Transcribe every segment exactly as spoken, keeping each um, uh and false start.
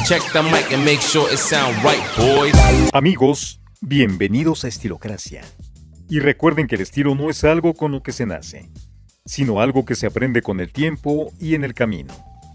Check the mic and make sure it sound right, boys. Amigos, bienvenidos a Estilocracia. Y recuerden que el estilo no es algo con lo que se nace, sino algo que se aprende con el tiempo y en el camino.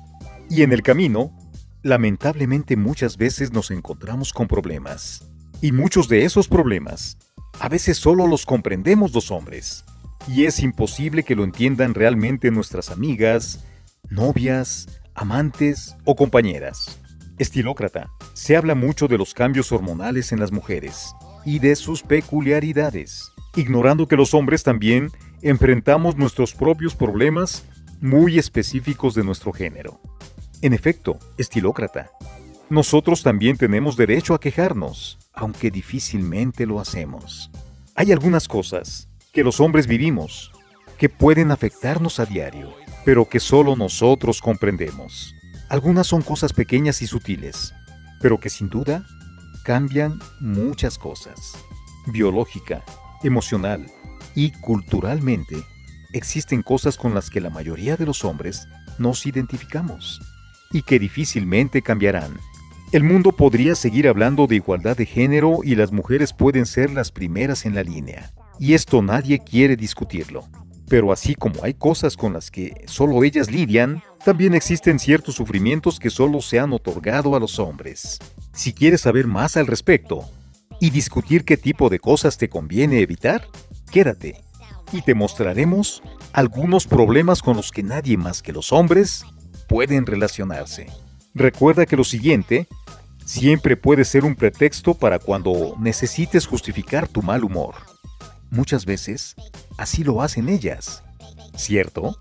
Y en el camino, lamentablemente muchas veces nos encontramos con problemas. Y muchos de esos problemas, a veces solo los comprendemos los hombres. Y es imposible que lo entiendan realmente nuestras amigas, novias, amantes o compañeras. Estilócrata, se habla mucho de los cambios hormonales en las mujeres y de sus peculiaridades, ignorando que los hombres también enfrentamos nuestros propios problemas muy específicos de nuestro género. En efecto, estilócrata, nosotros también tenemos derecho a quejarnos, aunque difícilmente lo hacemos. Hay algunas cosas que los hombres vivimos, que pueden afectarnos a diario, pero que solo nosotros comprendemos. Algunas son cosas pequeñas y sutiles, pero que sin duda cambian muchas cosas. Biológica, emocional y culturalmente, existen cosas con las que la mayoría de los hombres nos identificamos y que difícilmente cambiarán. El mundo podría seguir hablando de igualdad de género y las mujeres pueden ser las primeras en la línea, y esto nadie quiere discutirlo. Pero así como hay cosas con las que solo ellas lidian, también existen ciertos sufrimientos que solo se han otorgado a los hombres. Si quieres saber más al respecto y discutir qué tipo de cosas te conviene evitar, quédate y te mostraremos algunos problemas con los que nadie más que los hombres pueden relacionarse. Recuerda que lo siguiente siempre puede ser un pretexto para cuando necesites justificar tu mal humor. Muchas veces, así lo hacen ellas, ¿cierto?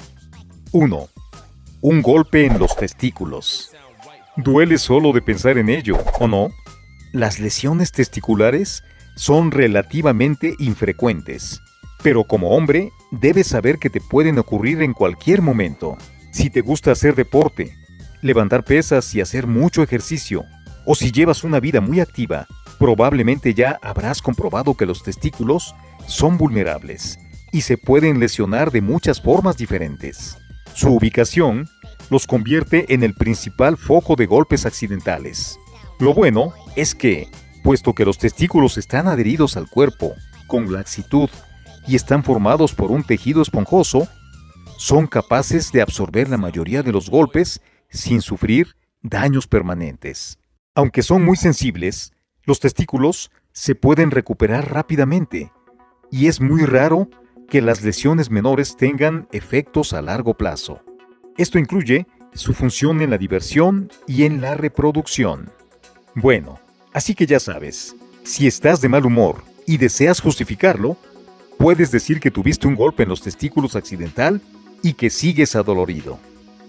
uno. Un golpe en los testículos. Duele solo de pensar en ello, ¿o no? Las lesiones testiculares son relativamente infrecuentes, pero como hombre, debes saber que te pueden ocurrir en cualquier momento. Si te gusta hacer deporte, levantar pesas y hacer mucho ejercicio, o si llevas una vida muy activa, probablemente ya habrás comprobado que los testículos son vulnerables y se pueden lesionar de muchas formas diferentes. Su ubicación los convierte en el principal foco de golpes accidentales. Lo bueno es que, puesto que los testículos están adheridos al cuerpo con laxitud y están formados por un tejido esponjoso, son capaces de absorber la mayoría de los golpes sin sufrir daños permanentes. Aunque son muy sensibles, los testículos se pueden recuperar rápidamente y es muy raro que las lesiones menores tengan efectos a largo plazo. Esto incluye su función en la diversión y en la reproducción. Bueno, así que ya sabes, si estás de mal humor y deseas justificarlo, puedes decir que tuviste un golpe en los testículos accidental y que sigues adolorido.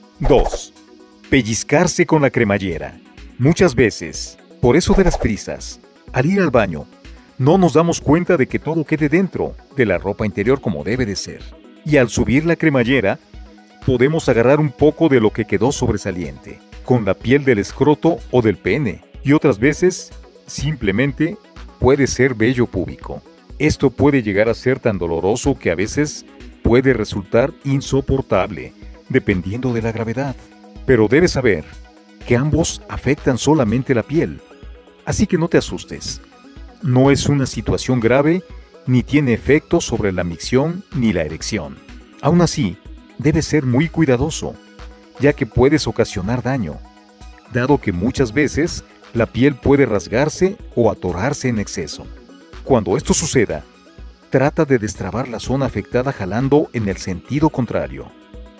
dos. Pellizcarse con la cremallera. Muchas veces, por eso de las prisas, al ir al baño, no nos damos cuenta de que todo quede dentro de la ropa interior como debe de ser. Y al subir la cremallera, podemos agarrar un poco de lo que quedó sobresaliente, con la piel del escroto o del pene. Y otras veces, simplemente, puede ser vello púbico. Esto puede llegar a ser tan doloroso que a veces puede resultar insoportable, dependiendo de la gravedad. Pero debes saber que ambos afectan solamente la piel, así que no te asustes. No es una situación grave, ni tiene efectos sobre la micción ni la erección. Aún así, debes ser muy cuidadoso, ya que puedes ocasionar daño, dado que muchas veces la piel puede rasgarse o atorarse en exceso. Cuando esto suceda, trata de destrabar la zona afectada jalando en el sentido contrario.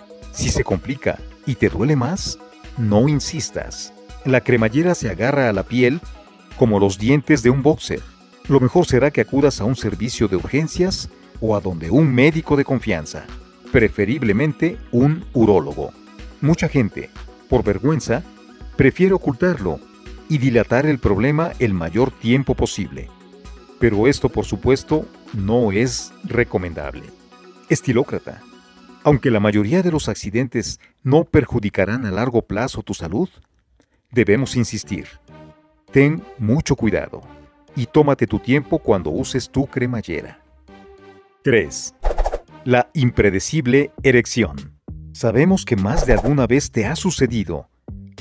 Si se complica y te duele más, no insistas. La cremallera se agarra a la piel como los dientes de un boxer. Lo mejor será que acudas a un servicio de urgencias o a donde un médico de confianza, preferiblemente un urólogo. Mucha gente, por vergüenza, prefiere ocultarlo y dilatar el problema el mayor tiempo posible. Pero esto, por supuesto, no es recomendable. Estilócrata, aunque la mayoría de los accidentes no perjudicarán a largo plazo tu salud, debemos insistir. Ten mucho cuidado y tómate tu tiempo cuando uses tu cremallera. tres. La impredecible erección. Sabemos que más de alguna vez te ha sucedido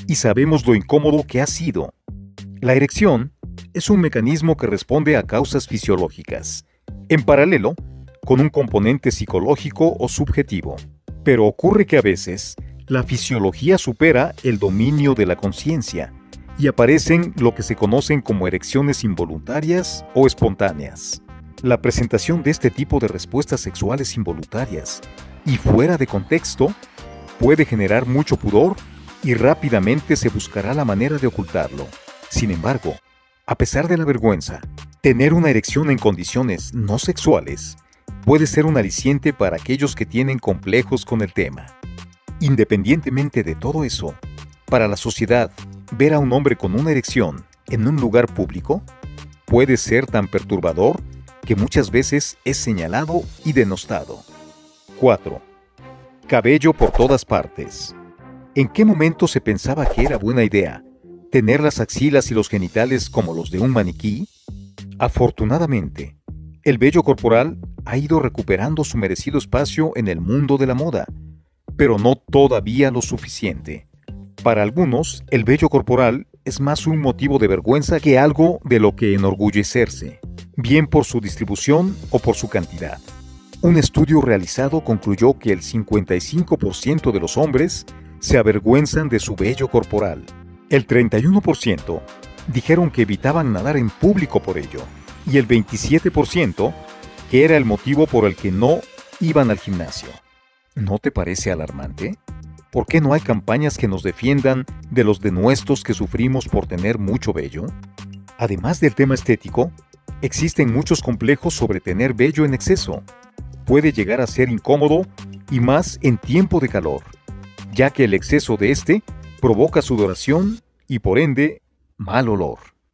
y sabemos lo incómodo que ha sido. La erección es un mecanismo que responde a causas fisiológicas, en paralelo con un componente psicológico o subjetivo. Pero ocurre que a veces la fisiología supera el dominio de la conciencia y aparecen lo que se conocen como erecciones involuntarias o espontáneas. La presentación de este tipo de respuestas sexuales involuntarias y fuera de contexto puede generar mucho pudor y rápidamente se buscará la manera de ocultarlo. Sin embargo, a pesar de la vergüenza, tener una erección en condiciones no sexuales puede ser un aliciente para aquellos que tienen complejos con el tema. Independientemente de todo eso, para la sociedad, ver a un hombre con una erección en un lugar público puede ser tan perturbador que muchas veces es señalado y denostado. cuatro. Cabello por todas partes. ¿En qué momento se pensaba que era buena idea tener las axilas y los genitales como los de un maniquí? Afortunadamente, el vello corporal ha ido recuperando su merecido espacio en el mundo de la moda, pero no todavía lo suficiente. Para algunos, el vello corporal es más un motivo de vergüenza que algo de lo que enorgullecerse, bien por su distribución o por su cantidad. Un estudio realizado concluyó que el cincuenta y cinco por ciento de los hombres se avergüenzan de su vello corporal. El treinta y uno por ciento dijeron que evitaban nadar en público por ello, y el veintisiete por ciento que era el motivo por el que no iban al gimnasio. ¿No te parece alarmante? ¿Por qué no hay campañas que nos defiendan de los denuestos que sufrimos por tener mucho vello? Además del tema estético, existen muchos complejos sobre tener vello en exceso. Puede llegar a ser incómodo y más en tiempo de calor, ya que el exceso de este provoca sudoración y por ende, mal olor.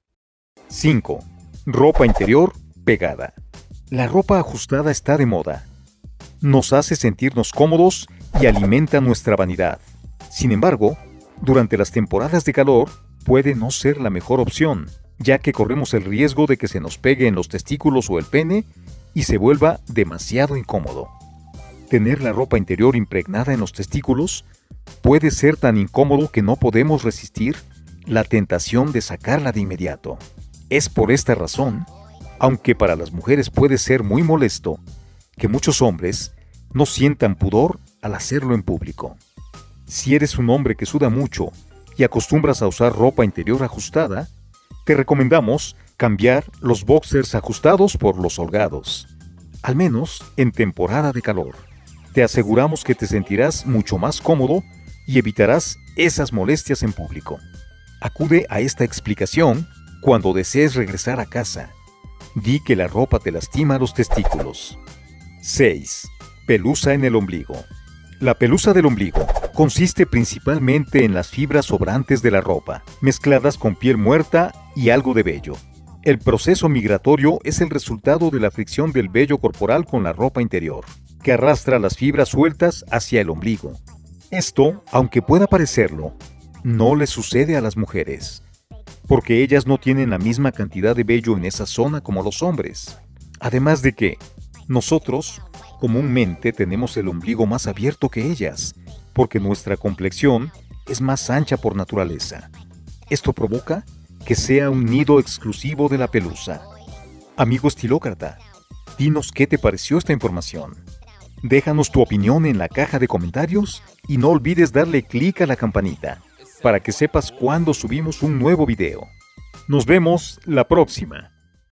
cinco. Ropa interior pegada. La ropa ajustada está de moda. Nos hace sentirnos cómodos y alimenta nuestra vanidad. Sin embargo, durante las temporadas de calor puede no ser la mejor opción, ya que corremos el riesgo de que se nos pegue en los testículos o el pene y se vuelva demasiado incómodo. Tener la ropa interior impregnada en los testículos puede ser tan incómodo que no podemos resistir la tentación de sacarla de inmediato. Es por esta razón, aunque para las mujeres puede ser muy molesto, que muchos hombres no sientan pudor al hacerlo en público. Si eres un hombre que suda mucho y acostumbras a usar ropa interior ajustada, te recomendamos cambiar los boxers ajustados por los holgados, al menos en temporada de calor. Te aseguramos que te sentirás mucho más cómodo y evitarás esas molestias en público. Acude a esta explicación cuando desees regresar a casa. Di que la ropa te lastima los testículos. seis. Pelusa en el ombligo. La pelusa del ombligo consiste principalmente en las fibras sobrantes de la ropa, mezcladas con piel muerta y algo de vello. El proceso migratorio es el resultado de la fricción del vello corporal con la ropa interior, que arrastra las fibras sueltas hacia el ombligo. Esto, aunque pueda parecerlo, no le sucede a las mujeres, porque ellas no tienen la misma cantidad de vello en esa zona como los hombres. Además de que, nosotros, comúnmente tenemos el ombligo más abierto que ellas, porque nuestra complexión es más ancha por naturaleza. Esto provoca que sea un nido exclusivo de la pelusa. Amigo estilócrata, dinos qué te pareció esta información. Déjanos tu opinión en la caja de comentarios y no olvides darle clic a la campanita para que sepas cuando subimos un nuevo video. Nos vemos la próxima.